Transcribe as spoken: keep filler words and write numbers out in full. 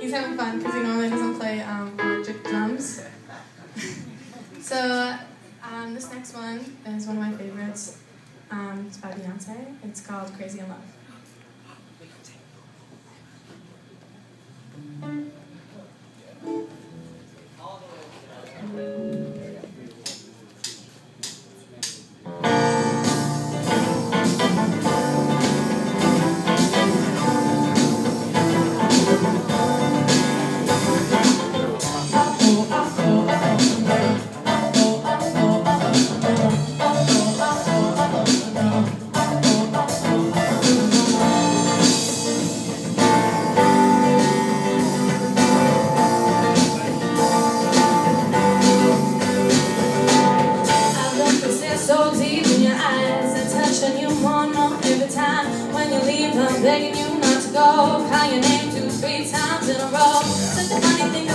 He's having fun because he normally doesn't play um, electric drums. So um, this next one is one of my favorites. Um, it's by Beyonce. It's called Crazy in Love. So deep in your eyes, I touch on you more and more every time. When you leave, I'm begging you not to go. Call your name two, three times in a row. Such a funny thing.